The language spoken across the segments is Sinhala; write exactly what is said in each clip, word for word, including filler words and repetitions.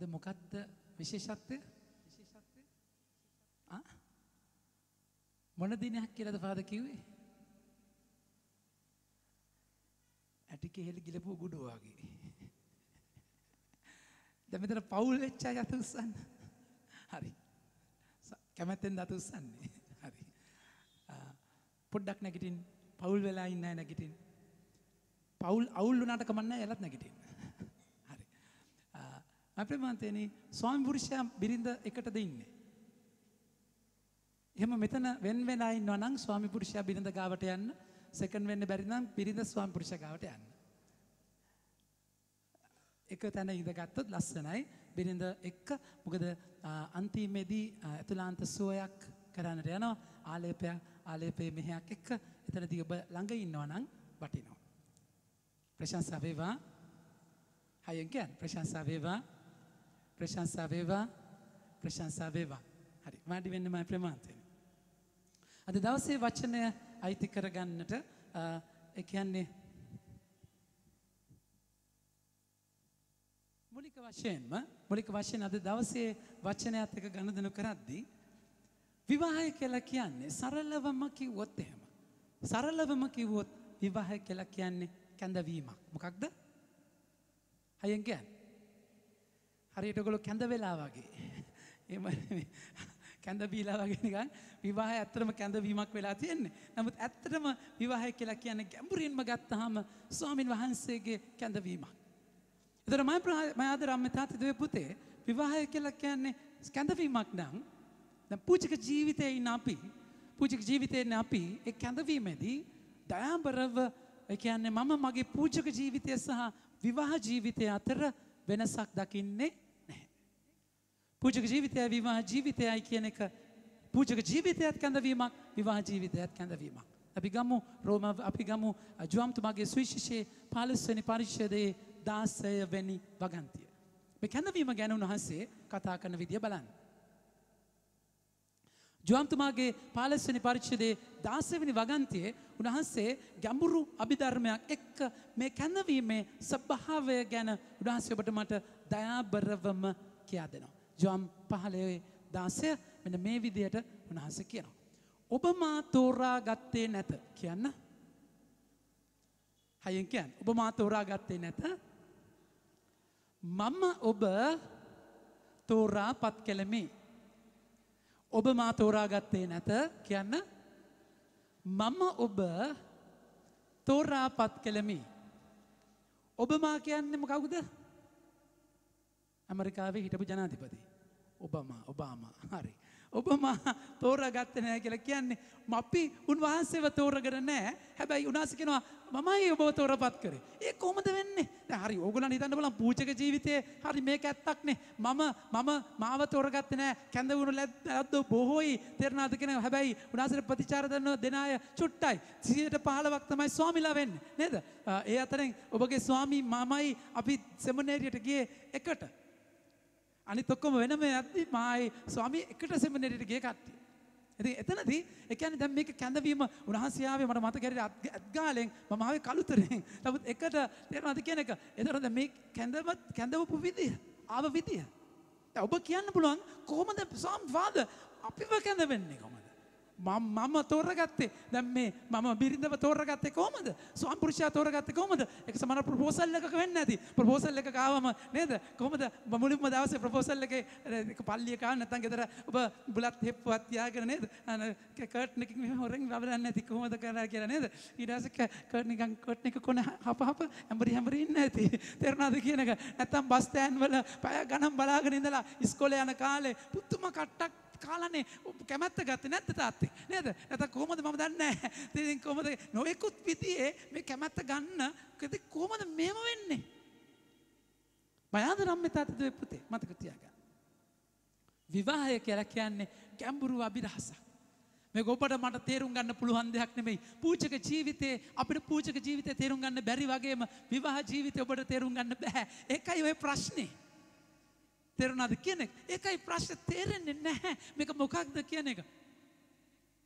අද මොකක්ද විශේෂත්වය? විශේෂත්වය? ආ? මොන දිනයක් කියලාද ෆාදර් කිව්වේ? ඇටි කෙහෙල් ගිලපු ගුඩෝ වගේ. දැන් මෙතන පවුල් වෙච්ච අය අත උස්සන්න. හරි. කැමැත්තෙන් අත උස්සන්නේ. හරි. පොඩ්ඩක් නැගිටින්න. පවුල් වෙලා ඉන්න අය නැගිටින්න. පවුල් අවුල් වුණාට කමක් නැහැ එලත් නැගිටින්න. හරි. මම ප්‍රමාන්තේනි ස්වාමි පුරුෂයා බිරිඳ එකටද ඉන්නේ. එහෙම මෙතන වෙන වෙලා ඉන්නවා නම් ස්වාමි පුරුෂයා බිරිඳ ගාවට යන්න. සෙකන්ඩ් වෙන්න බැරි නම් බිරිඳ ස්වාමි පුරුෂයා ගාවට යන්න. එක තැන ඉඳගත්තොත් ලස්සනයි. බිරිඳ එක්ක මොකද අන්තිමේදී අතුලාන්ත සුවයක් කරන්නට යනවා. ආලේපය ආලේපේ මෙහයක් එක්ක එතනදී ඔබ ළඟ ඉන්නවා නම් වටිනවා. ප්‍රශංසා වේවා. හයියෙන් කියන්න ප්‍රශංසා වේවා. ප්‍රශංසා වේවා. ප්‍රශංසා වේවා. හරි. වාඩි වෙන්න මම ප්‍රමාන්තේ. අද දවසේ වචනය අයිති කරගන්නට ඒ කියන්නේ මූලික වශයෙන්ම මූලික වශයෙන් අද දවසේ වචනයත් එක්ක ගනුදෙනු කරද්දී විවාහය කියලා කියන්නේ සරලවම කිව්වොත් එහෙම සරලවම කිව්වොත් විවාහය කියලා කියන්නේ කැඳවීමක්. මොකක්ද? හයියෙන් කියන්නේ. හරියට ඔයගොල්ලෝ කැඳ වෙලා වගේ. එහෙම කැඳ බීලා වගේ නිකන් විවාහය ඇත්තටම කැඳවීමක් වෙලා තියෙන්නේ. නමුත් ඇත්තටම විවාහය කියලා කියන්නේ ගැඹුරින්ම ගත්තාම ස්වාමින් වහන්සේගේ කැඳවීමක්. ඒතර මම මම ආදර අම්මේ තාත්තේ දුවේ පුතේ විවාහය කියලා කියන්නේ කැඳවීමක් නම් දැන් පූජක ජීවිතේ ඉන්න අපි පූජක ජීවිතේ ඉන්න අපි ඒ කැඳවීමේදී දයාබරව ඒ කියන්නේ මම මගේ පූජක ජීවිතය සහ විවාහ ජීවිතය අතර වෙනසක් දකින්නේ නැහැ. පූජක ජීවිතයයි විවාහ ජීවිතයයි කියන එක පූජක ජීවිතයත් කැඳවීමක් විවාහ ජීවිතයත් කැඳවීමක්. අපි ගමු රෝම අපි ගමු ජුවම්තුමාගේ සුවිශේෂයේ පහළොස් වෙනි පරිච්ඡේදයේ දාසය වෙනි වගන්තිය. මේ කැඳවීම ගැන උන්වහන්සේ කතා කරන විදිය බලන්න. ජුවම්තුමාගේ පහළොස් වෙනි පරිච්ඡේදයේ දාසය වෙනි වගන්තියේ උන්වහන්සේ ගැඹුරු අභිධර්මයක් එක්ක මේ කැඳවීමේ ස්වභාවය ගැන උන්වහන්සේ ඔබට මට දයාබරවම කියා දෙනවා. ජුවම් පහළොවේ දාසය මෙන්න මේ විදියට උන්වහන්සේ කියනවා. ඔබ මා තෝරා ගත්තේ නැත කියන්න. හයියෙන් කියන්න. ඔබ මා තෝරා ගත්තේ නැත. මම ඔබ තෝරා පත් කෙලෙමි. ඔබ මා තෝරා ගත්තේ නැත කියන්න. මම ඔබ තෝරා පත් කෙලෙමි. ඔබ මා කියන්නේ මොකක්ද? ඇමරිකාවේ හිටපු ජනාධිපති. ඔබමා ඔබාමා හරි. ඔබ මා තෝරාගත්තේ නැහැ කියලා කියන්නේ අපි උන්වහන්සේව තෝරගෙන නැහැ. හැබැයි උන්වහන්සේ කියනවා මමයි ඔබව තෝරපත් කරේ. ඒ කොහොමද වෙන්නේ? දැන් හරි ඕගොල්ලන් හිතන්න බලන්න පූජක ජීවිතයේ හරි මේක ඇත්තක්නේ. මම මම මාව තෝරගත්තේ නැහැ. කැඳවුණු ලැද්දෝ බොහෝයි තේරනාද කියන හැබැයි උන්වහන්සේට ප්‍රතිචාර දෙන දෙන අය චුට්ටයි. සියයට පහළොවක් තමයි ස්වාමිලා වෙන්නේ. නේද? ඒ අතරින් ඔබගේ ස්වාමි මමයි අපි සෙමිනේරියට ගියේ එකට. අනිත් ඔක්කොම වෙනම යද්දි මායි ස්වාමී එකට සෙමිනේරියට ගිය කට්ටිය. ඉතින් එතනදී ඒ කියන්නේ දැන් මේක කැඳවීම උන්වහන්සේ ආවේ මට මතක හැටියට අත්ගාලෙන් මම ආවේ කලුතරෙන්. නමුත් එකට තේරෙනවද කියන එක. එතන දැන් මේ කැඳව කැඳවපු විදිය ආව විදිය. දැන් ඔබ කියන්න පුළුවන් කොහොමද ස්වාමී ෆාදර් අපිව කැඳවෙන්නේ කොහොමද? මම මම තෝරගත්තේ දැන් මේ මම බිරිඳව තෝරගත්තේ කොහොමද? ස්වාමි පුරුෂයා තෝරගත්තේ කොහොමද? ඒක සමහර ප්‍රොපෝසල් එකක වෙන්නේ නැති. ප්‍රොපෝසල් එකක ආවම නේද? කොහොමද මුලින්ම දවසේ ප්‍රොපෝසල් එකේ පල්ලිය කාන නැත්නම් ගෙදර ඔබ බුලත් හෙප්පුවක් තියාගෙන නේද? කර්ටන් එකකින් මෙහෙම හොරෙන් රවලන්නේ නැති කොහොමද කරලා කියලා නේද? ඊට පස්සේ කර්ටන් එකක් කර්ටන් එක කොන හප හප හැඹරි හැඹරි ඉන්නේ නැති. තේරුණාද කියන එක? නැත්නම් බස් ස්ටෑන්ඩ් වල පැය ගණන් බලාගෙන ඉඳලා ඉස්කෝලේ යන කාලේ පුතුම කට්ටක් කාලනේ කැමැත්ත ගත්තේ නැද්ද තාත්තේ නේද? නැත්නම් කොහොමද මම දන්නේ නැහැ. ඉතින් කොහොමද නොයෙකුත් විදිහේ මේ කැමැත්ත ගන්න ඉතින් කොහොමද මේව වෙන්නේ? මයාද රම්මේ තාත්තේ දුවේ පුතේ මතක තියාගන්න. විවාහය කියලා කියන්නේ ගැඹුරු අභිරහසක්. මේක ඔබට මට තේරුම් ගන්න පුළුවන් දෙයක් නෙමෙයි. පූජක ජීවිතේ අපිට පූජක ජීවිතේ තේරුම් ගන්න බැරි වගේම විවාහ ජීවිතේ ඔබට තේරුම් ගන්න බෑ. ඒකයි ඔය ප්‍රශ්නේ. තේරුණාද කියන එක? ඒකයි ප්‍රශ්නේ තේරෙන්නේ නැහැ. මේක මොකක්ද කියන එක.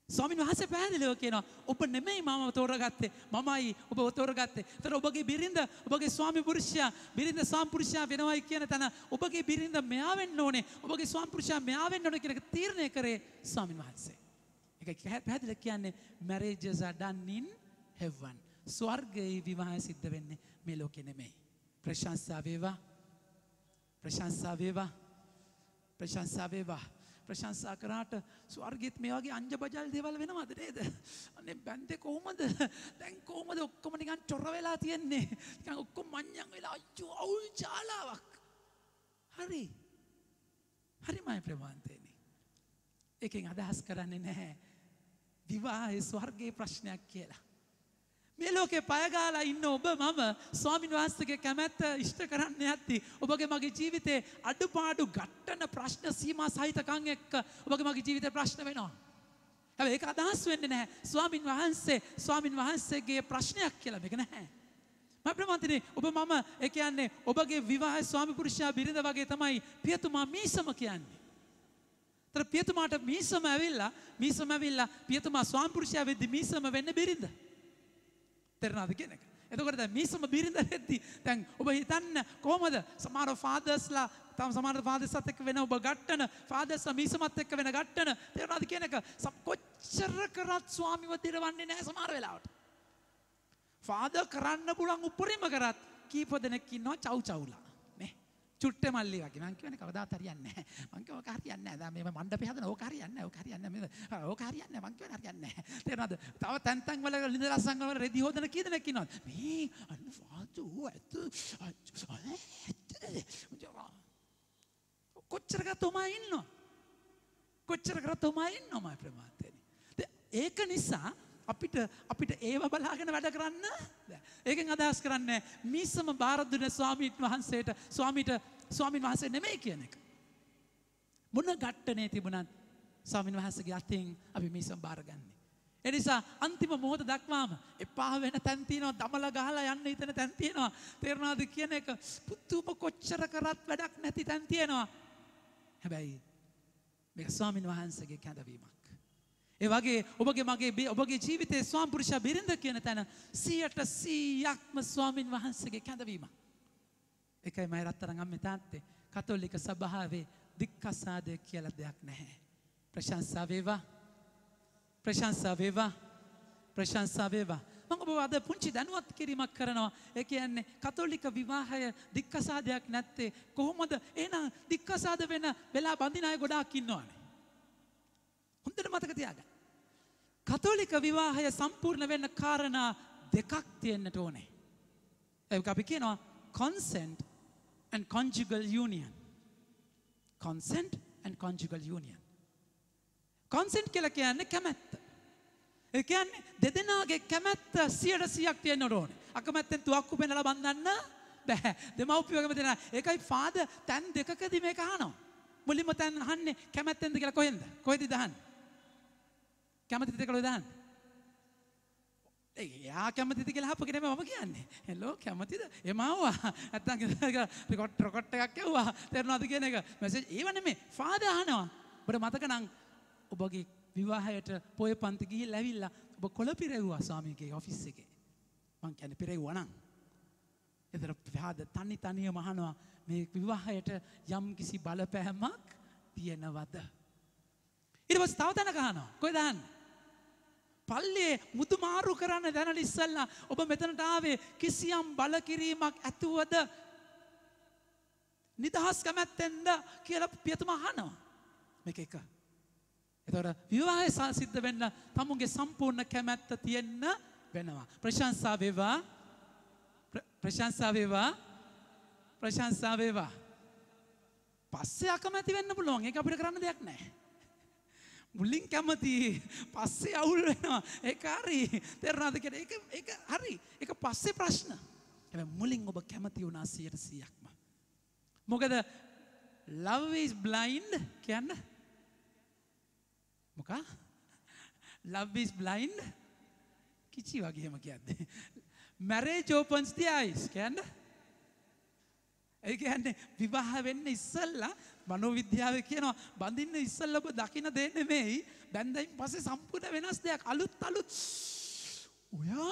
ස්වාමීන් වහන්සේ පැහැදිලිව කියනවා ඔබ නෙමෙයි මම තෝරගත්තේ මමයි ඔබව තෝරගත්තේ. ඒතර ඔබගේ බිරිඳ ඔබගේ ස්වාමි පුරුෂයා බිරිඳ ස්වාමි පුරුෂයා වෙනවයි කියන තැන ඔබගේ බිරිඳ මෙයා වෙන්න ඕනේ. ඔබගේ ස්වාමි පුරුෂයා මෙයා වෙන්න ඕනේ කියන එක තීරණය කරේ ස්වාමීන් වහන්සේ. ඒක පැහැදිලිව කියන්නේ marriages are done in heaven. ස්වර්ගයේ විවාහය සිද්ධ වෙන්නේ මේ ලෝකේ නෙමෙයි. ප්‍රශංසා වේවා. ප්‍රශංසා වේවා. ප්‍රශංසා වේවා. ප්‍රශංසා කරාට ස්වර්ගෙත් මේ වගේ අංජ බජල් දේවල් වෙනවද නේද? අනේ බැන්දේ කොහමද? දැන් කොහමද ඔක්කොම නිකන් චොර වෙලා තියන්නේ? නිකන් ඔක්කොම මඤ්ඤම් වෙලා අයියෝ අවුල් ජාලාවක්. හරි. හරි මයි ප්‍රමාන්තේනි. එකෙන් අදහස් කරන්නේ නැහැ විවාහයේ ස්වර්ගයේ ප්‍රශ්නයක් කියලා. මේ ලෝකේ පය ගාලා ඉන්න ඔබ මම ස්වාමීන් වහන්සේගේ කැමැත්ත ඉෂ්ට කරන්න යද්දී ඔබගේ මගේ ජීවිතේ අඩුපාඩු ගැටෙන ප්‍රශ්න සීමා සහිතකම් එක්ක ඔබගේ මගේ ජීවිතේ ප්‍රශ්න වෙනවා. හැබැයි ඒක අදහස් වෙන්නේ නැහැ ස්වාමීන් වහන්සේ ස්වාමීන් වහන්සේගේ ප්‍රශ්නයක් කියලා මේක නැහැ. මම ප්‍රමාන්තිනේ ඔබ මම ඒ කියන්නේ ඔබගේ විවාහ ස්වාමි පුරුෂයා බිරිඳ වගේ තමයි පියතුමා මීසම කියන්නේ. තර පියතුමාට මීසම ඇවිල්ලා මීසම ඇවිල්ලා පියතුමා ස්වාමි පුරුෂයා වෙද්දි මීසම වෙන්නේ බිරිඳ. තේරෙනවද කියන එක? එතකොට දැන් මීසම බිරිඳ වෙද්දි දැන් ඔබ හිතන්න කොහමද සමහර ෆාදර්ස්ලා තම සමහර ෆාදර්ස්ත් එක්ක වෙන ඔබ ගැට්ටන ෆාදර්ස්ලා මීසමත් එක්ක වෙන ගැට්ටන තේරෙනවද කියන එක? කොච්චර කරත් ස්වාමිව දිරවන්නේ නැහැ සමහර වෙලාවට. ෆාදර් කරන්න පුළුවන් උපරිම කරත් කීප දෙනෙක් ඉන්නවා චව් චව්ලා. නේ? චුට්ටේ මල්ලි වගේ. මං කියන්නේ කවදාත් හරියන්නේ නැහැ. මං කියව ඔක හරියන්නේ නැහැ. දැන් මේ මණ්ඩපේ හදන ඕක හරියන්නේ නැහැ. ඕක හරියන්නේ නැහැ. ඕක හරියන්නේ නැහැ. මං කියන්නේ හරියන්නේ නැහැ. තේරෙනවද? තව තැන් තැන් වල ලිඳ ලස්සන් වල රෙදි හොදන කී දෙනෙක් ඉන්නවද? මේ අන්න ෆාදර් ඇත්ත. කොච්චර කරතොමා ඉන්නවා. කොච්චර කරතොමා ඉන්නවා මයි ප්‍රමාතේනි. ඒක නිසා අපිට අපිට ඒව බලාගෙන වැඩ කරන්න ඒකෙන් අදහස් කරන්නේ මීසම බාර දුන්න ස්වාමීන් වහන්සේට ස්වාමීට ස්වාමීන් වහන්සේ නෙමෙයි කියන එක. මොන ගැට්ටනේ තිබුණත් ස්වාමීන් වහන්සේගේ අතින් අපි මීසම බාරගන්නේ. ඒ නිසා අන්තිම මොහොත දක්වාම එපා වෙන තැන් තියෙනවා දමල ගහලා යන්න හිතන තැන් තියෙනවා. තේරෙනවද කියන එක? පුදුම කොච්චර කරත් වැඩක් නැති තැන් තියෙනවා. හැබැයි මේක ස්වාමීන් වහන්සේගේ කැඳවීමක්. ඒ වගේ ඔබගේ මගේ ඔබගේ ජීවිතයේ ස්වාමි පුරුෂයා බිරිඳ කියන තැන සියයට සීයක්ම ස්වාමින් වහන්සේගේ කැඳවීම. ඒකයි මම රත්තරන් අම්මේ තාත්තේ කතෝලික සභාවේ දික්කසාදය කියලා දෙයක් නැහැ. ප්‍රශංසා වේවා. ප්‍රශංසා වේවා. ප්‍රශංසා වේවා. මම ඔබව අද පුංචි දැනුවත් කිරීමක් කරනවා. ඒ කියන්නේ කතෝලික විවාහය දික්කසාදයක් නැත්තේ කොහොමද? එහෙනම් දික්කසාද වෙන වෙලා බඳින අය ගොඩාක් ඉන්නවානේ. හොඳට මතක තියාගන්න. කතෝලික විවාහය සම්පූර්ණ වෙන්න කාරණා දෙකක් තියෙන්නට ඕනේ. ඒක අපි කියනවා consent and conjugal union. consent and conjugal union. consent කියලා කියන්නේ කැමැත්ත. ඒ කියන්නේ දෙදෙනාගේ කැමැත්ත සියයට සීයක් තියෙන්න ඕනේ. අකමැත්තෙන් තුවක්කු පෙන්නලා බඳින්න බෑ. දෙමව්පියෝගම දෙනා. ඒකයි ෆාදර් තැන් දෙකකදී මේක අහනවා. මුලින්ම තැන් අහන්නේ කැමැත්තෙන්ද කියලා කොහෙන්ද? කොහෙද දහන්නේ? කැමතිද කියලා දාන්න. එයා කැමතිද කියලා අහපු කෙනෙක් මම කියන්නේ. හෙලෝ කැමතිද? එම ආවා. නැත්තම් රෙකෝඩ් රෙකෝඩ් එකක් ඇහුවා. තේරුණාද කියන එක? මැසේජ් ඒව නෙමෙයි. ෆාදර් අහනවා. ඔබට මතක නම් ඔබගේ විවාහයට පොය පන්ති ගිහිල්ලා ඇවිල්ලා ඔබ කොළ පිරෙව්වා ස්වාමීගේ ඔෆිස් එකේ. මං කියන්නේ පිරෙව්වා නම්. ඒතර ෆාදර් තනි තනියම අහනවා මේ විවාහයට යම් කිසි බලපෑමක් තියෙනවද? ඊට පස්සේ තව තැනක අහනවා. කොහෙද අහන්නේ? පල්ලේ මුතු මාරු කරන්න දැනලා ඉස්සල්ලා ඔබ මෙතනට ආවේ කිසියම් බලකිරීමක් ඇතුවද නිදහස් කැමැත්තෙන්ද කියලා පියතුමා අහනවා. මේක එක. එතකොට විවාහය සිද්ධ වෙන්න තමුන්ගේ සම්පූර්ණ කැමැත්ත තියෙන්න වෙනවා. ප්‍රශංසා වේවා. ප්‍රශංසා වේවා. ප්‍රශංසා වේවා. පස්සේ අකමැති වෙන්න පුළුවන්. ඒක අපිට කරන්න දෙයක් නැහැ. මුලින් කැමති පස්සේ අවුල් වෙනවා. ඒක හරි. තේරුණාද කියලා? ඒක ඒක හරි. ඒක පස්සේ ප්‍රශ්න. හැබැයි මුලින් ඔබ කැමති වුණා සියයට සීයක්ම. මොකද love is blind කියන්නේ මොකා? love is blind කිචි වගේම කියන්නේ. marriage opens the eyes කියන්නේ ඒ කියන්නේ විවාහ වෙන්න ඉස්සෙල්ලා මනෝවිද්‍යාවේ කියනවා බඳින්න ඉස්සෙල්ලා ඔබ දකින්න දේ නෙමෙයි බැන්දයින් පස්සේ සම්පූර්ණ වෙනස් දෙයක් අලුත් අලුත් ඔයා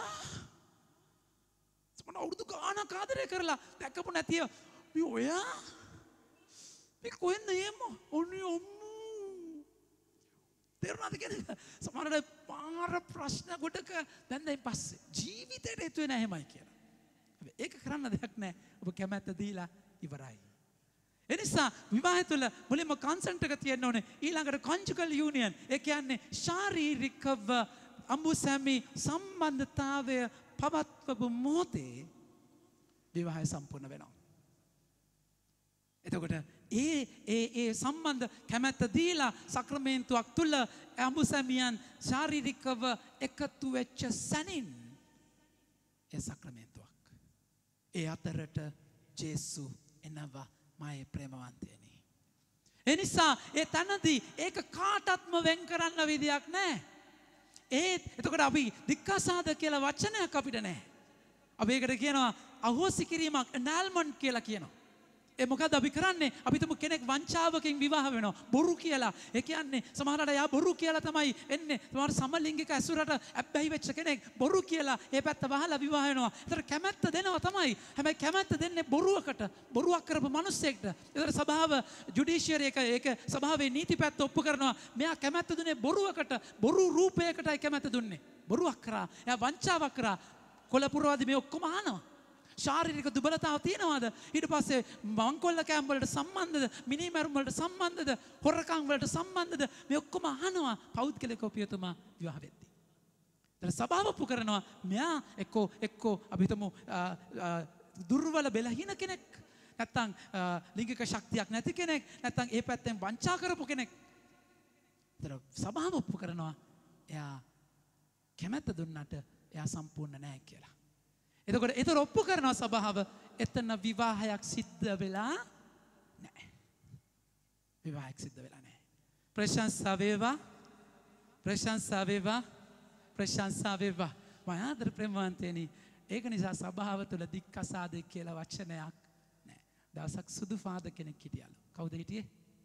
මම අවුරුදු ගානක් ආදරය කරලා දැක්කපු නැතිව මේ ඔයා මේ කොහෙන්ද යන්නේ ඔන්නේ අම්මු තේරුණාද කියන්නේ සමහරවිට පාර ප්‍රශ්න ගොඩක බැන්දයින් පස්සේ ජීවිතේට හේතු වෙන හැමයි කියලා. ඒක කරන්න දෙයක් නැහැ. ඔබ කැමැත්ත දීලා ඉවරයි. එනිසා විවාහය තුළ මුලින්ම කන්සන්ට් එක තියෙන්න ඕනේ. ඊළඟට conjugal union. ඒ කියන්නේ ශාරීරිකව අඹුසැමි සම්බන්ධතාවය පවත්වපු මොහොතේ විවාහය සම්පූර්ණ වෙනවා. එතකොට ඒ ඒ ඒ සම්බන්ධ කැමැත්ත දීලා සක්‍රමේන්තුවක් තුළ අඹුසැමියන් ශාරීරිකව එකතු වෙච්ච සැනින් ඒ සක්‍රමේන්තුවක්. ඒ අතරට ජේසු එනවා මගේ ප්‍රේමවන්තයනි. එනිසා ඒ තැනදී ඒක කාටත්ම වෙන් කරන්න විදියක් නැහැ. ඒත් එතකොට අපි දික්කසාද කියලා වචනයක් අපිට නැහැ. අපි ඒකට කියනවා අහෝසි කිරීමක් annulment කියලා කියනවා. ඒ මොකද අපි කරන්නේ අපි තුමු කෙනෙක් වංචාවකින් විවාහ වෙනවා බොරු කියලා. ඒ කියන්නේ සමහරවිට යා බොරු කියලා තමයි එන්නේ. සමහර සමලිංගික ඇසුරට ඇබ්බැහි වෙච්ච කෙනෙක් බොරු කියලා ඒ පැත්ත වහලා විවාහ වෙනවා. ඒතර කැමැත්ත දෙනවා තමයි. හැබැයි කැමැත්ත දෙන්නේ බොරුවකට. බොරුවක් කරපු මිනිස්සෙක්ට. ඒතර සභාව ජුඩිෂියරි එක ඒක සභාවේ නීති පැත්ත ඔප්පු කරනවා. මෙයා කැමැත්ත දුන්නේ බොරුවකට. බොරු රූපයකටයි කැමැත්ත දුන්නේ. බොරුවක් කරා. එයා වංචාවක් කරා. කොළපුරවාදී මේ ඔක්කොම අහනවා. ශාරීරික දුබලතාව තියෙනවාද? ඊට පස්සේ මංකොල්ල කැම්ප් වලට සම්බන්ධද? මිනිමැරුම් වලට සම්බන්ධද? හොරකම් වලට සම්බන්ධද? මේ ඔක්කොම අහනවා පෞද්ගලික පියතුමා විවාහ වෙද්දී. ඒතර සභාව ඔප්පු කරනවා මෙයා එක්කෝ එක්කෝ අපි හිතමු දුර්වල බෙලහින කෙනෙක්. නැත්තම් ලිංගික ශක්තියක් නැති කෙනෙක්. නැත්තම් ඒ පැත්තෙන් වංචා කරපු කෙනෙක්. ඒතර සභාව ඔප්පු කරනවා එයා කැමැත්ත දුන්නට එයා සම්පූර්ණ නැහැ කියලා. එතකොට ඒතර ඔප්පු කරනවා සභාව එතන විවාහයක් සිද්ධ වෙලා නැහැ. විවාහයක් සිද්ධ වෙලා නැහැ. ප්‍රශංසා වේවා ප්‍රශංසා වේවා ප්‍රශංසා වේවා. මම ආදර ප්‍රේමවන්තයනි ඒක නිසා සභාව තුළ දික්කසාද කියලා වචනයක් නැහැ. දවසක් සුදු ෆාදර් කෙනෙක් හිටියලු. කවුද හිටියේ?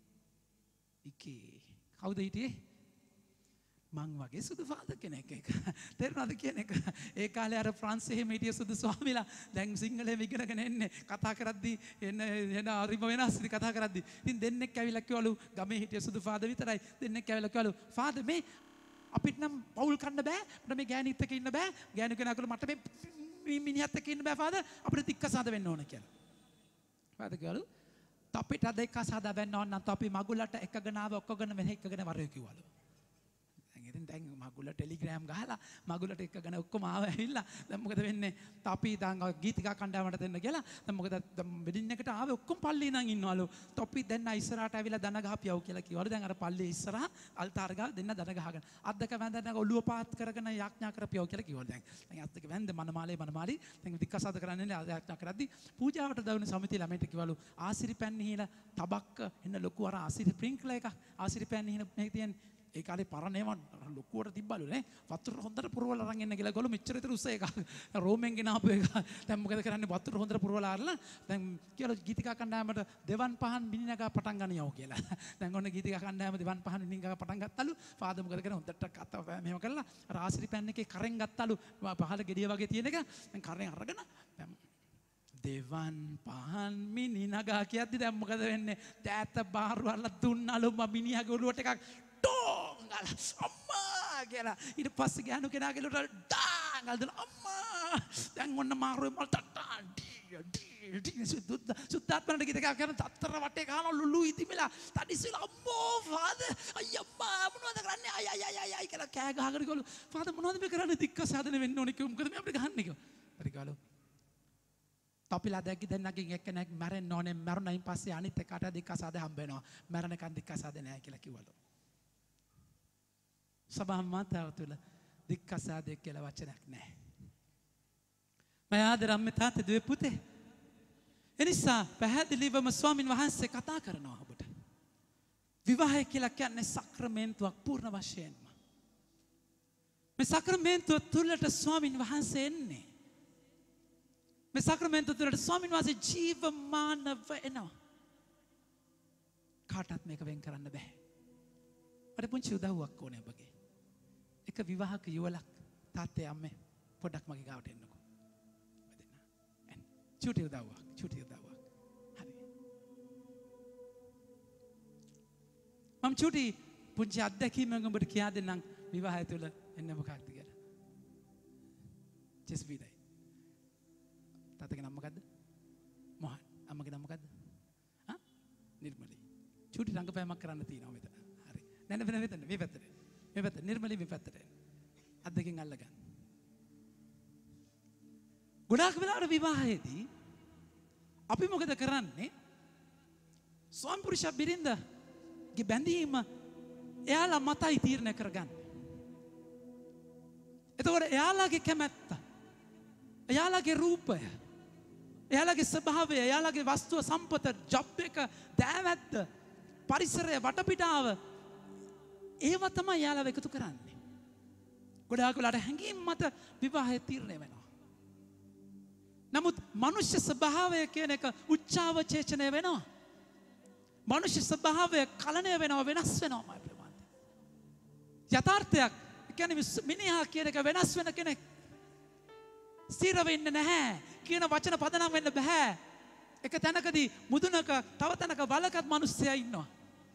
ඉකේ. කවුද හිටියේ? මං වගේ සුදු ෆාදර් කෙනෙක් එක. තේරුණාද කියන එක? ඒ කාලේ අර ප්‍රංශයේ හිටිය සුදු ස්වාමීලා දැන් සිංහලෙන් ඉගෙනගෙන එන්නේ කතා කරද්දී එන එන හරිම වෙනස් ඉතින් කතා කරද්දී. ඉතින් දෙන්නෙක් ඇවිල්ලා කිව්වලු ගමේ හිටිය සුදු ෆාදර් විතරයි. දෙන්නෙක් ඇවිල්ලා කිව්වලු ෆාදර් මේ අපිට නම් පවුල් කන්න බෑ. අපිට මේ ගෑණිත් එක්ක ඉන්න බෑ. ගෑණි කෙනා කළා මට මේ මිනිහත් එක්ක ඉන්න බෑ ෆාදර්. අපිට දික්කසාද වෙන්න ඕන කියලා. ෆාදර් කිව්වලු අපිට දික්කසාද වෙන්න ඕන නම් අපි මගුලට එකගෙන ආව ඔක්කොගෙන මෙහෙ එකගෙන වරේ කිව්වලු. ඉතින් දැන් මගුල ටෙලිග්‍රෑම් ගහලා මගුලට එක්කගෙන ඔක්කොම ආව ඇවිල්ලා දැන් මොකද වෙන්නේ? අපි දැන් ගීතිකා කණ්ඩායමට දෙන්න කියලා දැන් මොකද වෙඩින් එකට ආවේ ඔක්කොම පල්ලේ ඉඳන් ඉන්නවලු. තොපි දෙන්න ඉස්සරහට ඇවිල්ලා දන ගහපියව කියලා කිව්වලු. දැන් අර පල්ලේ ඉස්සරහ අල්තාර ගහ දෙන්න දන ගහගෙන අත් දෙක වැඳගෙන ඔළුව පාත් කරගෙන යාඥා කරපියව කියලා කිව්වලු. දැන් දැන් අත් දෙක වැඳ මනමාලේ මනමාලි දැන් දික්කසාද කරන්නේ යාඥා කරද්දි පූජාවට දවන සමිතිය ළමයිට කිව්වලු ආසිරි පෑන් නිහිලා තබක්ක එන්න ලොකු අර ආසිරි ස්ප්‍රින්ක්ලර් එකක් ආසිරි පෑන් නිහින මේක තියෙන්නේ ඒ කාලේ පරණේම ලොකුවට තිබ්බලු නේ වතුර හොඳට පුරවලා අරන් එන්න කියලා ගලු මෙච්චර විතර උස එක රෝමෙන් ගෙන ආපු එක දැන් මොකද කරන්නේ වතුර හොඳට පුරවලා අරලා දැන් කියලා ගීතිකා කණ්ඩායමට දෙවන් පහන් බිනිනගා පටන් ගනියව කියලා දැන් ඔන්න ගීතිකා කණ්ඩායම දෙවන් පහන් බිනිනගා පටන් ගත්තලු ෆාදර් මොකද කරන්නේ හොඳට කතා මෙහෙම කරලා අර ආසිරි පෑන් එකේ කරෙන් ගත්තලු පහල ගෙඩිය වගේ තියෙන එක දැන් කරෙන් අරගෙන දැන් දෙවන් පහන් මිනි නගා කියද්දි දැන් මොකද වෙන්නේ දෑත බාරු අරලා දුන්නලු මිනිහගේ ඔළුවට එකක් ඩෝංගල අම්මා කියලා ඊට පස්සේ ගෑනු කෙනාගේ ඔළුවට ඩාංගල් දාලා අම්මා දැන් ඔන්න මාරුවේ මල් ටටා ඩී ඩී සුද්ද සුද්දාත්මනට ගිත එකක් කරන තත්තර වටේ ගහන ලුලු ඉතිමිලා තඩිසිලා අම්මෝ ෆාදර් අයියම්මා මොනවද කරන්නේ අය අය අය අය කියලා කෑ ගහගෙන ගලු ෆාදර් මොනවද මේ කරන්නේ දික්කසාදන වෙන්න ඕනේ කිව්ව මොකද මේ අපිට ගහන්නේ කිව්වා හරි ගලු තොපිලා දැක්කි දෙන්නකින් එක්කෙනෙක් මැරෙන්න ඕනේ මරුණයින් පස්සේ අනිත් එකට දික්කසාද හම්බ වෙනවා මැරෙනකන් දික්කසාද නැහැ කියලා කිව්වලු සභාව මාතාව තුළ දික්කසාද කියලා වචනයක් නැහැ මම ආදරම් මේ තාත්තේ දුවේ පුතේ එනිසා පැහැදිලිවම ස්වාමින් වහන්සේ කතා කරනවා ඔබට විවාහය කියලා කියන්නේ සක්‍රමේන්තුවක් පූර්ණ වශයෙන්ම මේ සක්‍රමේන්තුව තුළට ස්වාමින් වහන්සේ එන්නේ මේ සක්‍රමෙන්තු තුළට ස්වාමීන් වහන්සේ ජීවමානව එනවා. කාටත් මේක වෙන් කරන්න බෑ. මට පුංචි උදව්වක් ඕනේ ඔබගේ. එක විවාහක යුවලක් තාත්තේ අම්මේ පොඩ්ඩක් මගේ ගාවට එන්නකෝ. එන්න. චූටි උදව්වක්, චූටි උදව්වක්. හරි. මම චූටි පුංචි අත්දැකීමක් ඔබට කියා දෙන්නම් විවාහය තුළ එන්න මොකක්ද කියලා. ජෙස්බීදයි. තාත්තගේ නම මොකද්ද? මොහන්. අම්මගේ නම මොකද්ද? ආ? නිර්මලී. චූටි රංගපෑමක් කරන්න තියෙනවා මෙතන. හරි. නැන්න වෙන මෙතන මේ පැත්තට. මේ පැත්තට නිර්මලී මේ පැත්තට. අත් දෙකෙන් අල්ලගන්න. ගොඩාක් වෙලාවට විවාහයේදී අපි මොකද කරන්නේ? ස්වාමි පුරුෂ බිරිඳගේ බැඳීම එයාලා මතයි තීරණය කරගන්නේ. එතකොට එයාලාගේ කැමැත්ත, එයාලාගේ රූපය, එයාලාගේ ස්වභාවය, එයාලාගේ වස්තුව සම්පත, ජොබ් එක, දෑවැත්ත, පරිසරය, වටපිටාව ඒව තමයි එයාලා එකතු කරන්නේ. ගොඩාක් වෙලාට හැඟීම් මත විවාහය තීරණය වෙනවා. නමුත් මනුෂ්‍ය ස්වභාවය කියන එක උච්චාවචේචනය වෙනවා. මනුෂ්‍ය ස්වභාවය කලණය වෙනවා, වෙනස් වෙනවා. යථාර්ථයක් කියන්නේ මිනිහා කියන එක වෙනස් වෙන කෙනෙක්. ස්ථිර වෙන්නේ නැහැ කියන වචන පදනම් වෙන්න බෑ. එක තැනකදී මුදුනක තව තැනක වලකත් මිනිස්සයා ඉන්නවා.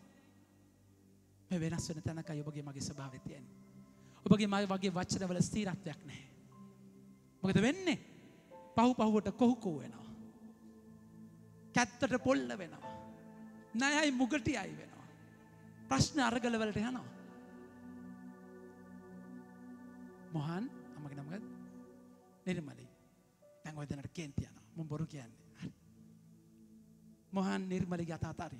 මේ වෙනස් වෙන තැනකයි ඔබගේ මගේ ස්වභාවය තියෙන්නේ. ඔබගේ මගේ වගේ වචනවල ස්ථිරත්වයක් නැහැ. මොකද වෙන්නේ? පහු පහුවට කොහු කොහු වෙනවා. කැත්තට පොල්ල වෙනවා. ණයයි මුගටියයි වෙනවා. ප්‍රශ්න අරගල වලට යනවා. මොහන් අම්මගේ නම මොකක්ද? නිර්මලී. දැන් ඔය දෙන්නට කේන්ති යනවා. මම බොරු කියන්නේ. හරි. මොහන් නිර්මලීගේ අත අතාරින්.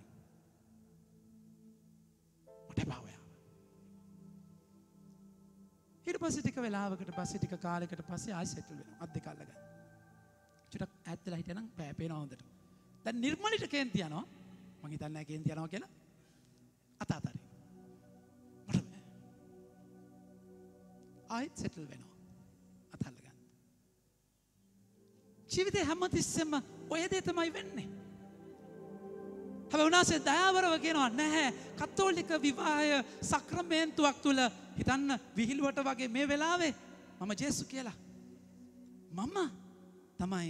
මට බාවය. ඊට පස්සේ ටික වෙලාවකට පස්සේ ටික කාලයකට පස්සේ ආයෙ සෙටල් වෙනවා. අත් දෙක අල්ලගන්න. චුට්ටක් ඈත් වෙලා හිටියනම් පෑ පේනවා හොඳට. දැන් නිර්මලීට කේන්ති යනවා. මං හිතන්නේ නැහැ කේන්ති යනවා කියලා. අත අතාරින්. ආයෙත් සෙටල් වෙනවා. අතල්ල ගන්න. ජීවිතේ හැමතිස්සෙම ඔය දේ තමයි වෙන්නේ. හැබැයි උනාසේ දයාවරව කියනවා නැහැ කතෝලික විවාහය සක්‍රමේන්තුවක් තුල හිතන්න විහිළුවට වගේ මේ වෙලාවේ මම ජේසු කියලා. මම තමයි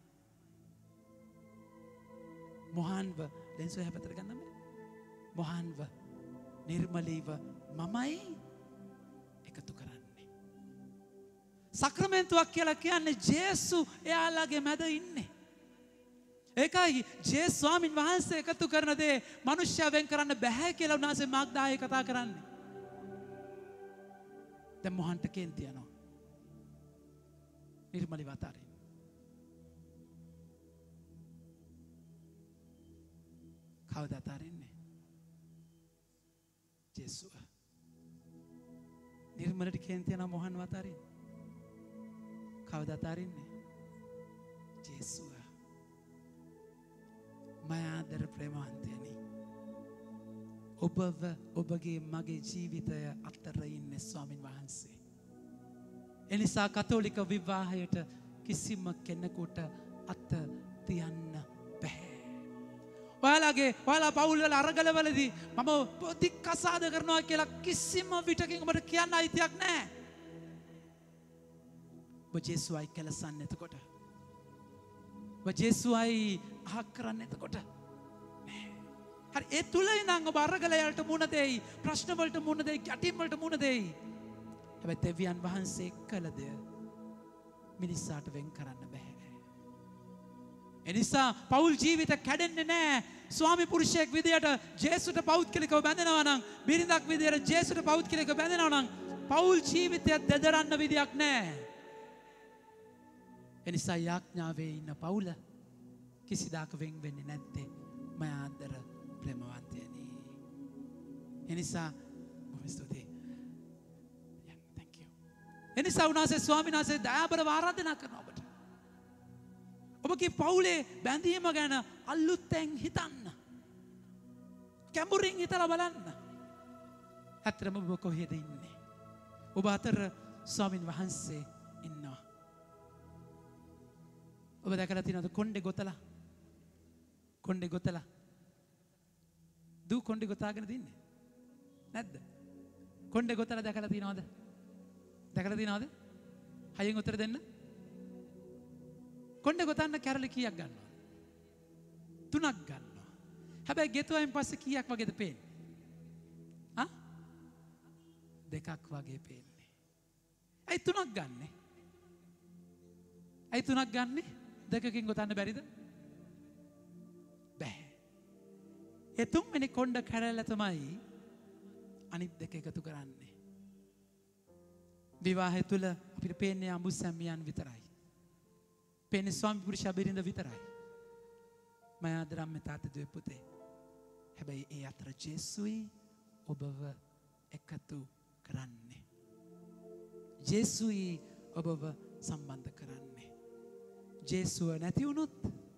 මොහන්ව ලෙන්සෝ හැපතට ගන්නම මොහන්ව නිර්මලීව මමයි එකතු කරන්නේ. සක්‍රමෙන්තුවක් කියලා කියන්නේ ජේසු එයාලගේ මැද ඉන්නේ. ඒකයි ජේසු ස්වාමින් වහන්සේ එකතු කරන දේ මිනිස්සයා වෙන් කරන්න බෑ කියලා උන්වහන්සේ මාග්දායේ කතා කරන්නේ. දැන් මොහන්ට කේන්ති යනවා. නිර්මලී වතාරින්. කවුද අතාරින්නේ? ජේසුව. නිර්මලට කේන්ති යනවා මොහන් වතාරින්. කවුද අතාරින්නේ? ජේසුව. මයාදර ප්‍රේමවන්තයනි. ඔබව ඔබගේ මගේ ජීවිතය අතර ඉන්නේ ස්වාමින් වහන්සේ. එනිසා කතෝලික විවාහයට කිසිම කෙනෙකුට අත තියන්න බෑ. ඔයාලගේ ඔයාලා පවුල් වල අරගලවලදී මම පොතික් කසාද කරනවා කියලා කිසිම විටකින් ඔබට කියන්න අයිතියක් නැහැ. ඔබ ජේසුවයි කෙලසන්නේ එතකොට. ඔබ ජේසුවයි අහක් කරන්නේ එතකොට. හරි ඒ තුල ඉඳන් ඔබ අරගලයට මුණ දෙයි, ප්‍රශ්න වලට මුණ දෙයි, ගැටීම් වලට මුණ දෙයි. හැබැයි දෙවියන් වහන්සේ කළ දෙය මිනිස්සාට වෙන් කරන්න බෑ. එනිසා පෞල් ජීවිත කැඩෙන්නේ නැහැ. ස්වාමි පුරුෂයෙක් විදියට ජේසුට පෞද්ගලිකව බැඳෙනවා නම්, බිරිඳක් විදියට ජේසුට පෞද්ගලිකව බැඳෙනවා නම් පෞල් ජීවිතය දෙදරන්න විදියක් නැහැ. එනිසා යාඥාවේ ඉන්න පෞල කිසිදාක වෙන් වෙන්නේ නැත්තේ මයාදර ප්‍රේමවන්තයනි. එනිසා බොහොම ස්තුතියි. thank you. එනිසා උනාසේ ස්වාමීන් වහන්සේ දයාබරව ආරාධනා කරනවා ඔබට. ඔබගේ පවුලේ බැඳීම ගැන අලුතෙන් හිතන්න. කැඹුරින් හිතලා බලන්න. ඇත්තටම ඔබ කොහෙද ඉන්නේ? ඔබ අතර ස්වාමීන් වහන්සේ ඉන්නවා. ඔබ දැකලා තියෙනවද කොණ්ඩේ ගොතලා? කොණ්ඩේ ගොතලා. දූ කොණ්ඩේ ගොතාගෙන දින්නේ. නැද්ද? කොණ්ඩේ ගොතලා දැකලා තියෙනවද? දැකලා තියෙනවද? හයියෙන් උත්තර දෙන්න. කොණ්ඩේ ගොතන්න කැරලි කීයක් ගන්නවද? තුනක් ගන්නවා. හැබැයි ගෙතුවෙන් පස්සේ කීයක් වගේද පේන්නේ? ආ? දෙකක් වගේ පේන්නේ. ඇයි තුනක් ගන්නෙ? ඇයි තුනක් ගන්නෙ? දෙකකින් ගොතන්න බැරිද? බෑ. ඒ තුන්වෙනි කොණ්ඩ කැරල්ල තමයි අනිත් දෙක එකතු කරන්නේ. විවාහය තුල අපිට පේන්නේ අඹු සැමියන් විතරයි. පේන්නේ ස්වාමි පුරුෂ බිරිඳ විතරයි. මයාදරම් මේ තාත්තේ දුවේ පුතේ. හැබැයි ඒ අතර ජේසුයි ඔබව එකතු කරන්නේ. ජේසුයි ඔබව සම්බන්ධ කරන්නේ. ජේසුව නැති වුණොත්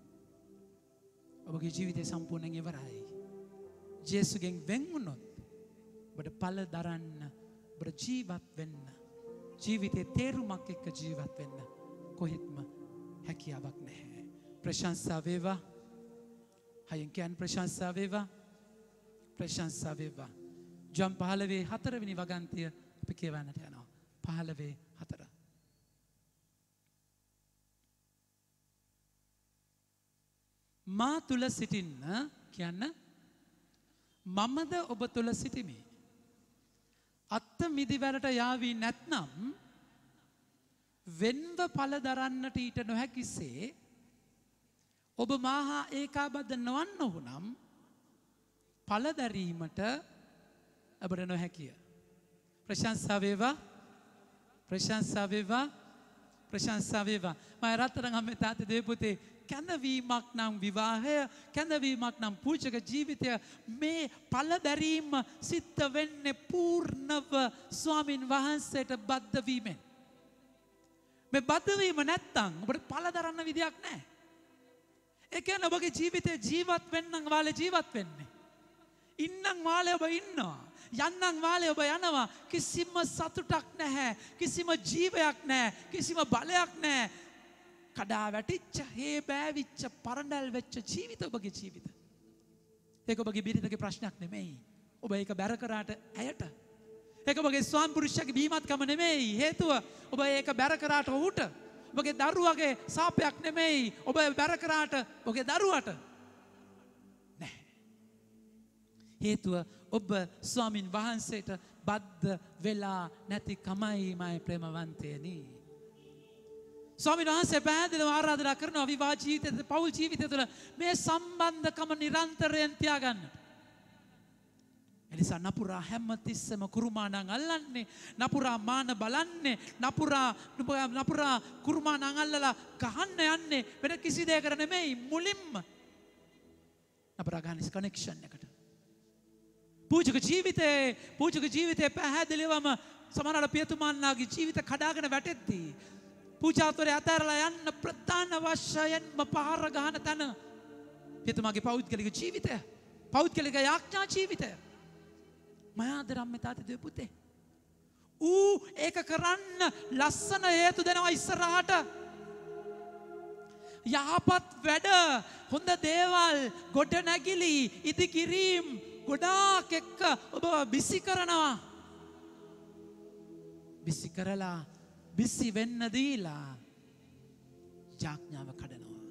ඔබගේ ජීවිතය සම්පූර්ණයෙන් ඉවරයි. ජේසුගෙන් වෙන් වුණොත් ඔබට ඵල දරන්න, ඔබට ජීවත් වෙන්න, ජීවිතේ තේරුමක් එක්ක ජීවත් වෙන්න කොහෙත්ම හැකියාවක් නැහැ. ප්‍රශංසා වේවා. හයෙන් කියන්න ප්‍රශංසා වේවා. ප්‍රශංසා වේවා. ජම් පහළොවේ හතරවෙනි වගන්තිය අපි කියවන්නට යනවා. පහළොවේ හතර. මා තුල සිටින්න කියන්න මමද ඔබ තුල සිටිමි. අත්ත මිදිවැරට යාවී නැත්නම් වෙන්ව ඵල දරන්නට ඊට නොහැකිසේ ඔබ මාහා ඒකාබද්ධ නොවන්න වුනම් ඵල දැරීමට ඔබට නොහැකිය. ප්‍රශංසා වේවා. ප්‍රශංසා වේවා. ප්‍රශංසා වේවා. මම රත්තරන් අම්මේ තාත්තේ දෙවි පුතේ කැඳවීමක් නම් විවාහය, කැඳවීමක් නම් පූජක ජීවිතය, මේ ඵල දැරීම සිද්ධ වෙන්නේ පූර්ණව ස්වාමින් වහන්සේට බද්ධ වීමෙන්. මේ බද්ධ වීම නැත්තම් ඔබට ඵල දරන්න විදියක් නැහැ. ඒ කියන්නේ ඔබගේ ජීවිතේ ජීවත් වෙන්නම් වාලේ ජීවත් වෙන්නේ. ඉන්නම් වාලේ ඔබ ඉන්නවා. යන්නම් වාලේ ඔබ යනවා. කිසිම සතුටක් නැහැ. කිසිම ජීවයක් නැහැ. කිසිම බලයක් නැහැ. කඩා වැටිච්ච, හේ බෑවිච්ච, පරණල් වෙච්ච ජීවිත ඔබගේ ජීවිත. ඒක ඔබගේ බිරිඳගේ ප්‍රශ්නයක් නෙමෙයි. ඔබ ඒක බැර කරාට ඇයට. ඒක ඔබගේ ස්වාමි පුරුෂයාගේ බීමත්කම නෙමෙයි. හේතුව ඔබ ඒක බැර කරාට ඔහුට. ඔබගේ දරුවගේ සාපයක් නෙමෙයි. ඔබ බැර කරාට ඔබගේ දරුවට. නැහැ. හේතුව ඔබ ස්වාමින් වහන්සේට බද්ධ වෙලා නැති කමයි මයි ප්‍රේමවන්තයනි. ස්වාමීන් වහන්සේ පැහැදිලිව ආරාධනා කරනවා විවාහ ජීවිතය, පෞල් ජීවිතය තුළ මේ සම්බන්ධකම නිරන්තරයෙන් තියාගන්න. එනිසා නපුරා හැම තිස්සම කුරුමානං අල්ලන්නේ, නපුරා මාන බලන්නේ, නපුරා නපුරා කුරුමානං අල්ලලා ගහන්න යන්නේ වෙන කිසි දෙයකට නෙමෙයි, මුලින්ම නපුරා ගහන්නේ කනෙක්ෂන් එකට. පූජක ජීවිතේ පූජක ජීවිතේ පැහැදිලිවම සමහර පියතුමාන්ලාගේ ජීවිත කඩාගෙන වැටෙද්දී පූජාතරය අතහැරලා යන්න ප්‍රධාන වශයෙන්ම පහර ගහන තැන පියතුමාගේ පෞද්ගලික ජීවිතය, පෞද්ගලික යාඥා ජීවිතය. මයාදරම් මේ තාත්තේ දුවේ පුතේ. ඌ ඒක කරන්න ලස්සන හේතු දෙනවා ඉස්සරහට. යහපත් වැඩ, හොඳ දේවල්, ගොඩ නැගිලි, ඉදිකිරීම් ගොඩාක් එක්ක ඔබ බිසි කරනවා. බිසි කරලා බිසි වෙන්න දීලා යාඥාව කඩනවා.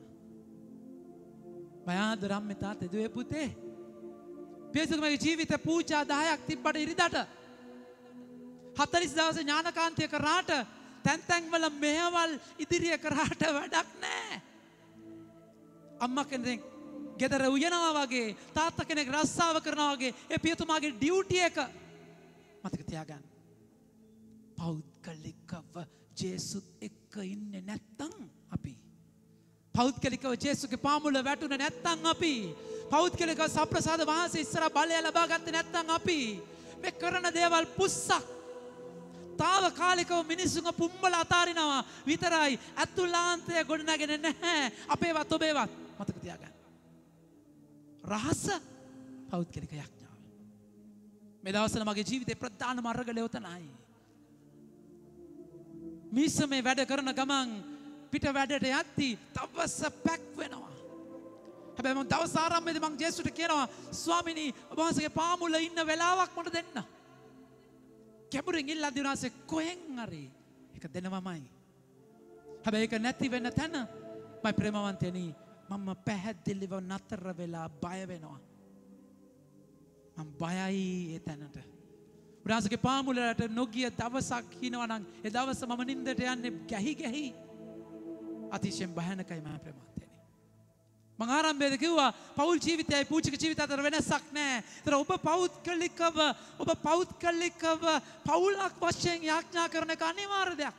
මයාදරම් මේ තාත්තේ දුවේ පුතේ. පියතුමගේ ජීවිත පූජා දහයක් තිබ්බට ඉරිදට හතළිස් දවසේ ඥානකාන්තිය කරාට තැන් තැන්වල මෙහෙවල් ඉදිරිය කරාට වැඩක් නැහැ. අම්මා කෙනෙක් ගෙදර උයනවා වගේ, තාත්තා කෙනෙක් රස්සාව කරනවා වගේ ඒ පියතුමාගේ ඩියුටි එක මතක තියාගන්න. පෞද්ගලිකව ජේසුත් එක්ක ඉන්නේ නැත්තම් අපි, පෞද්ගලිකව ජේසුගේ පාමුල වැටුනේ නැත්තම් අපි, පෞද්ගලිකව සප්‍රසාද වහන්සේ ඉස්සරහ බලය ලබා ගත්තේ නැත්තම් අපි මේ කරන දේවල් පුස්සක්. తాවකාලිකව මිනිසුන්ව පුම්බල අතාරිනවා විතරයි. අතුලාන්තය ගොඩනගෙන නැහැ. අපේවත් ඔබේවත් මතක තියාගන්න. රහස පෞද්ගලික යාඥාව. මේ දවස්වල මගේ ජීවිතේ ප්‍රධානම අරගලය උතනයි. මිසමේ වැඩ කරන ගමන් පිට වැඩට යද්දී දවස පැක් වෙනවා. හැබැයි මම දවස් ආරම්භයේදී මම ජේසුස්ට කියනවා ස්වාමිනී ඔබ වහන්සේගේ පාමුල ඉන්න වෙලාවක් මට දෙන්න. කැඹුරින් ඉල්ලද්දී උන්වහන්සේ කොහෙන් හරි ඒක දෙනවමයි. හැබැයි ඒක නැති වෙන තැන මයි ප්‍රේමවන්තයනි මම පැහැදිලිව නතර වෙලා බය වෙනවා. මම බයයි ඒ තැනට. උන්වහන්සේගේ පාමුලට නොගිය දවසක් හිනවා නම් ඒ දවස මම නින්දට යන්නේ ගැහි ගැහි. අතිශයින් භයානකයි මම ප්‍රේමවන්තයනි. මම ආරම්භයේදී කිව්වා පෞල් ජීවිතයයි පූජක ජීවිතය අතර වෙනසක් නැහැ. ඒතර ඔබ පෞද්ගලිකව ඔබ පෞද්ගලිකව පෞලක් වශයෙන් යාඥා කරන එක අනිවාර්ය දෙයක්.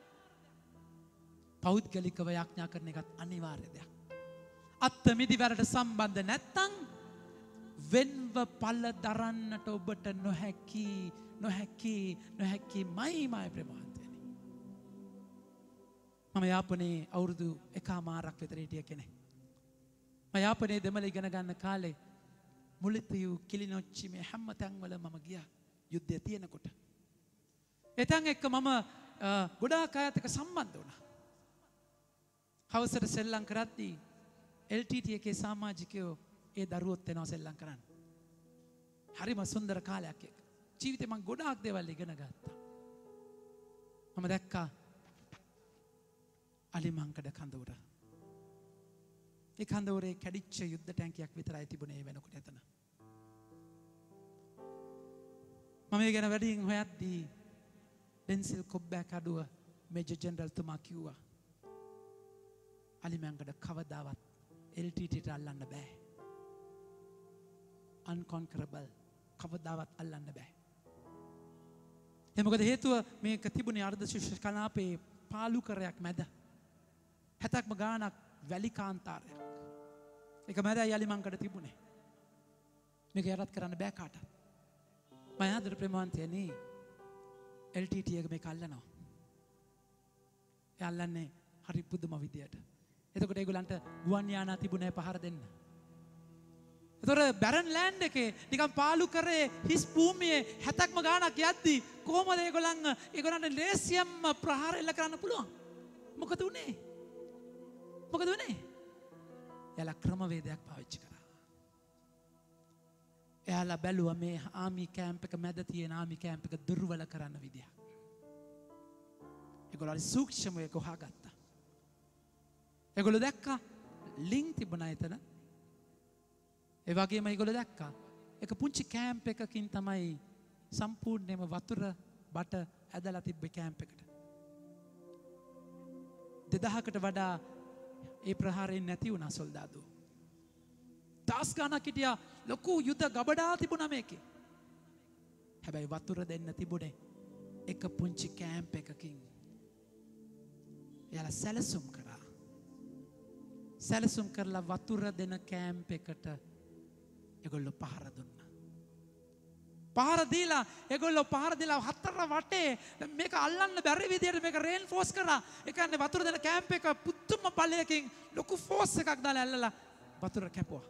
පෞද්ගලිකව යාඥා කරන එකත් අනිවාර්ය දෙයක්. අත්ත මිදිවැරට සම්බන්ධ නැත්තම් වෙන්ව පළ දරන්නට ඔබට නොහැකි නොහැකි නොහැකි මයි මයි ප්‍රේමවන්තයනි. මම යාපනයේ අවුරුදු එකමාරක් විතර හිටිය කෙනෙක්. මම යාපනයේ දෙමළ ඉගෙන ගන්න කාලේ මුලිතියු කිලිනොච්චි මේ හැම තැන්වල මම ගියා යුද්ධය තියෙනකොට. එතන් එක්ක මම ගොඩාක් අයත් එක්ක සම්බන්ධ වුණා. හවසට සෙල්ලම් කරද්දී එල් ටී ටී එකේ සමාජිකයෝ ඒ දරුවොත් එනවා සෙල්ලම් කරන්න. හරිම සුන්දර කාලයක් ඒක. ජීවිතේ මම ගොඩාක් දේවල් ඉගෙන ගත්තා. මම දැක්කා අලිමංකඩ කඳවුර. ඒ කඳවුරේ කැඩිච්ච යුද්ධ ටැංකියක් විතරයි තිබුණේ වෙනකොට එතන. මම ඒ ගැන වැඩියෙන් හොයද්දී ඩෙන්සිල් කොබ්බෑක් අඩුව මේජර් ජෙනරල් තුමා කිව්වා අලිමංකඩ කවදාවත් එල් ටී ටීට අල්ලන්න බෑ. unconquerable කවදාවත් අල්ලන්න බෑ. ඒ මොකද හේතුව මේක තිබුණේ අර්ධ ශිෂ්‍ය කලාපේ පාලු කරයක් මැද. හැතක්ම ගානක් වැලි කාන්තාරයක්. ඒක මැදයි අලිමංකඩ තිබුණේ. මේක යටත් කරන්න බෑ කාටවත්. මම ආදර ප්‍රේමවන්තයනි එල් ටී ටී එක මේක අල්ලනවා. ඒ අල්ලන්නේ හරි පුදුම විදියට. එතකොට ඒගොල්ලන්ට ගුවන් යානා තිබුණේ පහර දෙන්න. ඒතොර බැරන් ලෑන්ඩ් එකේ නිකන් පාලු කරේ හිස් භූමියේ හැතක්ම ගානක් යද්දී කොහොමද ඒගොල්ලන් ඒගොල්ලන්ට ලේසියම්ම ප්‍රහාර එල්ල කරන්න පුළුවන්? මොකද උනේ? මොකද උනේ? එයාලා ක්‍රමවේදයක් පාවිච්චි කරා. එයාලා බැලුවා මේ ආමි කැම්ප් එක මැද තියෙන ආමි කැම්ප් එක දුර්වල කරන්න විදියක්. ඒගොල්ලෝ සූක්ෂමව ඒක හොයාගත්තා. ඒගොල්ලෝ දැක්කා ලිං තිබුණා එතන. ඒ වගේම ඒගොල්ලෝ දැක්කා එක පුංචි කැම්ප් එකකින් තමයි සම්පූර්ණයෙන්ම වතුර බට ඇදලා තිබ්බේ කැම්ප් එකට. දෙදහකට වඩා ඒ ප්‍රහාරයෙන් නැති වුණා සොල්දාදුවෝ. දහස් ගණනක් හිටියා ලොකු යුද ගබඩා තිබුණා මේකේ. හැබැයි වතුර දෙන්න තිබුණේ එක පුංචි කැම්ප් එකකින්. එයාලා සැලසුම් කරා. සැලසුම් කරලා වතුර දෙන කැම්ප් එකට ඒගොල්ලෝ පහර දුන්නා. පහර දීලා ඒගොල්ලෝ පහර දීලා හතර වටේ මේක අල්ලන්න බැරි විදියට මේක රේන්ෆෝස් කරා. ඒ කියන්නේ වතුර දෙන කැම්ප් එක පුදුම බලයකින් ලොකු ෆෝස් එකක් දාලා ඇල්ලලා වතුර කැපුවා.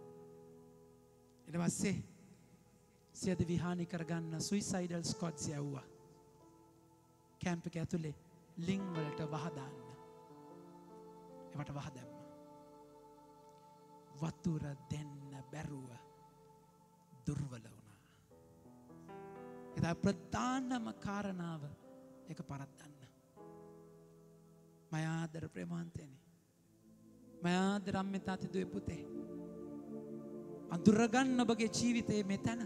ඊට පස්සේ සියද විහානි කරගන්න සුයිසයිඩල් ස්කොට්ස් යවුවා. කැම්ප් එක ඇතුලේ ලිං වලට වහ දාන්න. ඒවට වහ දැම්මා. වතුර දෙන්න බැරුව දුර්වල වුණා. ඒක ප්‍රධානම කාරණාව ඒක පරද්දන්න. මම ආදර ප්‍රේමවන්තයනි. මම ආදර අම්මේ තාත්තේ දුවේ පුතේ. අඳුරගන්න ඔබගේ ජීවිතයේ මෙතන.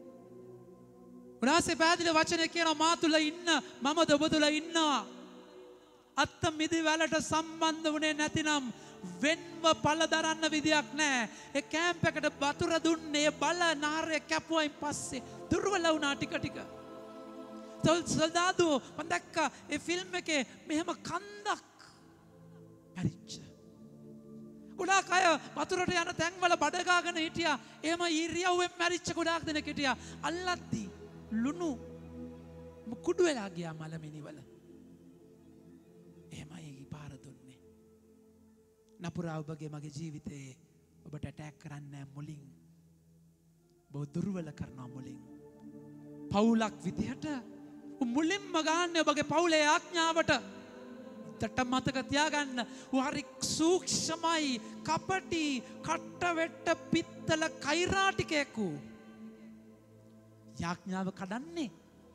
උනාසේ පැහැදිලි වචනය කියනවා මා තුල ඉන්න මමද ඔබ තුල ඉන්නවා. අත්ත මිදි වලට සම්බන්ධ වුණේ නැතිනම් වෙන්ව පළ දරන්න විදියක් නැහැ. ඒ කැම්ප් එකට වතුර දුන්නේ බල නාරය කැපුවයින් පස්සේ දුර්වල වුණා ටික ටික. සොල්දාදුවෝ මම දැක්කා ඒ ෆිල්ම් එකේ මෙහෙම කන්දක් මැරිච්ච. ගොඩාක් අය වතුරට යන තැන්වල බඩ ගාගෙන හිටියා. එහෙම ඉරියව්වෙන් මැරිච්ච ගොඩාක් දෙනෙක් හිටියා. අල්ලද්දී ලුණු කුඩු වෙලා ගියා මලමිනිවල. එහෙමයි පාර දුන්නේ. නපුරා ඔබගේ මගේ ජීවිතේ ඔබට ඇටැක් කරන්නේ මුලින්. ඔබ දුර්වල කරනවා මුලින්. පවුලක් විදිහට මුලින්ම ගන්න ඔබගේ පවුලේ ආඥාවට හොද්දට මතක තියාගන්න. ඌ හරි සූක්ෂමයි, කපටි, කට්ට වෙට්ට පිත්තල කෛරාටිකයෙක් ඌ. යාඥාව කඩන්නේ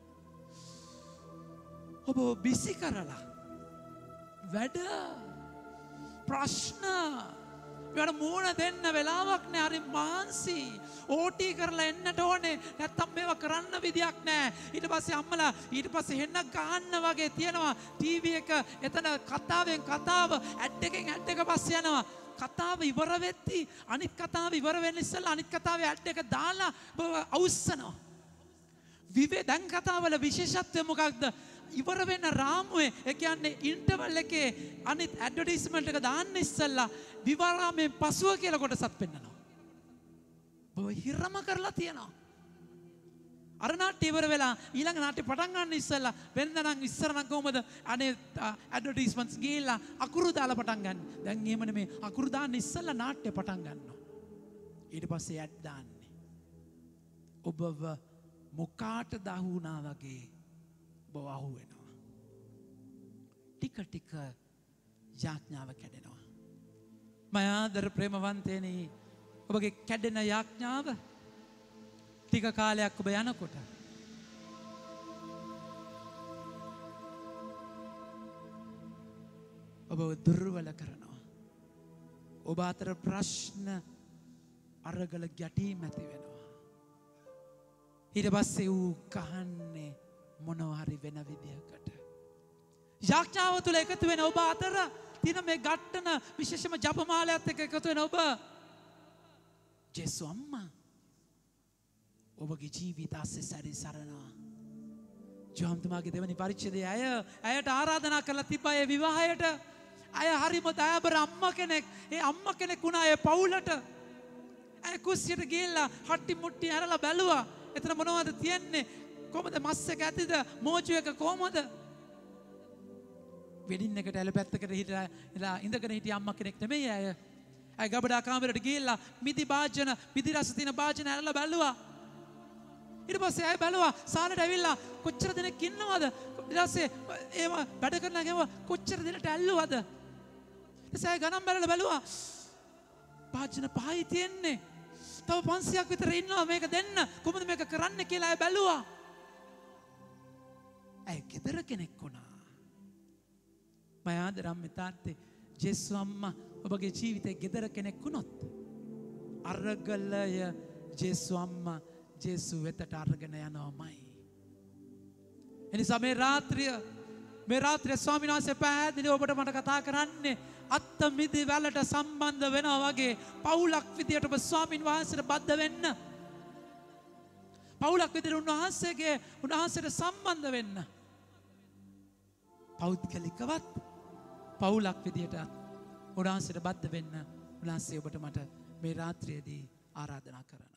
ඔබ බිසි කරලා වැඩ ප්‍රශ්න වැඩ මූණ දෙන්න වෙලාවක් නෑ. හරි මාන්සි ඕටී කරලා එන්නට ඕනේ. නැත්තම් මේවා කරන්න විදියක් නෑ. ඊට පස්සේ අම්මලා ඊට පස්සේ හෙන්න ගහන්න වගේ තියෙනවා ටීවී එක. එතන කතාවෙන් කතාව ඇඩ් එකෙන් ඇඩ් එක පස්සේ යනවා. කතාව ඉවර වෙද්දි අනිත් කතාව ඉවර වෙන්න ඉස්සෙල්ලා අනිත් කතාවේ ඇඩ් එක දාලා අවුස්සනවා. විවේ දැන් කතාවල විශේෂත්වය මොකක්ද? ඉවර වෙන රාමුවේ ඒ කියන්නේ ඉන්ටර්වල් එකේ අනිත් ඇඩ්වර්ටයිස්මන්ට් එක දාන්න ඉස්සෙල්ලා විවරාමෙන් පසුව කියලා කොටසක් පෙන්නනවා. බෝ හිරම කරලා තියනවා. අර නාට්‍ය ඉවර වෙලා ඊළඟ නාට්‍ය පටන් ගන්න ඉස්සෙල්ලා වෙනද නම් ඉස්සර නම් කොහමද අනේ ඇඩ්වර්ටයිස්මන්ට්ස් ගිහිල්ලා අකුරු දාලා පටන් ගන්න. දැන් එහෙම නෙමෙයි. අකුරු දාන්න ඉස්සෙල්ලා නාට්‍ය පටන් ගන්නවා. ඊට පස්සේ ඇඩ් දාන්නේ. ඔබව මොකාටද අහු වුණා වගේ ඔබ අහු වෙනවා. ටික ටික යාඥාව කැඩෙනවා. මයාදර ප්‍රේමවන්තයනි, ඔබගේ කැඩෙන යාඥාව ටික කාලයක් ඔබ යනකොට ඔබ දුර්වල කරනවා. ඔබ අතර ප්‍රශ්න අරගල ගැටීම් ඇති වෙනවා. ඊට පස්සේ ඌ කහන්නේ මොනවා හරි වෙන විදිහකට. යාඥාව තුළ එකතු වෙන ඔබ අතර තියෙන මේ ගැටන විශේෂම ජපමාලයත් එක්ක එකතු වෙන ඔබ ජේසු අම්මා ඔබගේ ජීවිත ආස්සේ සැරිසරනවා. ජෝම්තුමාගේ දෙවනි පරිච්ඡේදයේ අය අයට ආරාධනා කරලා තිබ්බා ඒ විවාහයට. අය හරිම දයාබර අම්මා කෙනෙක්. ඒ අම්මා කෙනෙක් වුණා ඒ පවුලට. අය කුස්සියට ගිහිල්ලා හට්ටි මුට්ටි ඇරලා බැලුවා. එතන මොනවද තියෙන්නේ? කොහොමද මස් එක ඇතිද? මෝජු එක කොහොමද? වෙඩින් එකට ඇල පැත්තකට හිටලා ඉඳගෙන හිටිය අම්මා කෙනෙක් නෙමෙයි අය. අය ගබඩා කාමරයට ගිහිල්ලා මිදි භාජන, මිදි රස තියෙන භාජන ඇරලා බැලුවා. ඊට පස්සේ අය බැලුවා සාලට ඇවිල්ලා කොච්චර දෙනෙක් ඉන්නවද? ඊට පස්සේ ඒව වැඩ කරන ගම කොච්චර දෙනෙක්ට ඇල්ලුවද? ඊට පස්සේ අය ගණන් බලලා බැලුවා භාජන පහයි තියෙන්නේ. තව පන්සියක් විතර ඉන්නවා මේක දෙන්න. කොහොමද මේක කරන්න කියලා අය බැලුවා. ඇය ගෙදර කෙනෙක් වුණා. මයාද රම්මේ තාත්තේ ජේසු අම්මා ඔබගේ ජීවිතේ ගෙදර කෙනෙක් වුණොත් අරගලය ජේසු අම්මා ජේසු වෙතට අරගෙන යනවාමයි. එනිසා මේ රාත්‍රිය මේ රාත්‍රිය ස්වාමීන් වහන්සේ පැහැදිලි ඔබට මට කතා කරන්නේ අත්ත මිදි වලට සම්බන්ධ වෙනවා වගේ පවුලක් විදියට ඔබ ස්වාමීන් වහන්සේට බද්ධ වෙන්න. පවුලක් විදියට උන්වහන්සේගේ උන්වහන්සේට සම්බන්ධ වෙන්න. පෞද්ගලිකවත් පවුලක් විදියට උන්වහන්සේට බද්ධ වෙන්න උන්වහන්සේ ඔබට මට මේ රාත්‍රියේදී ආරාධනා කරනවා.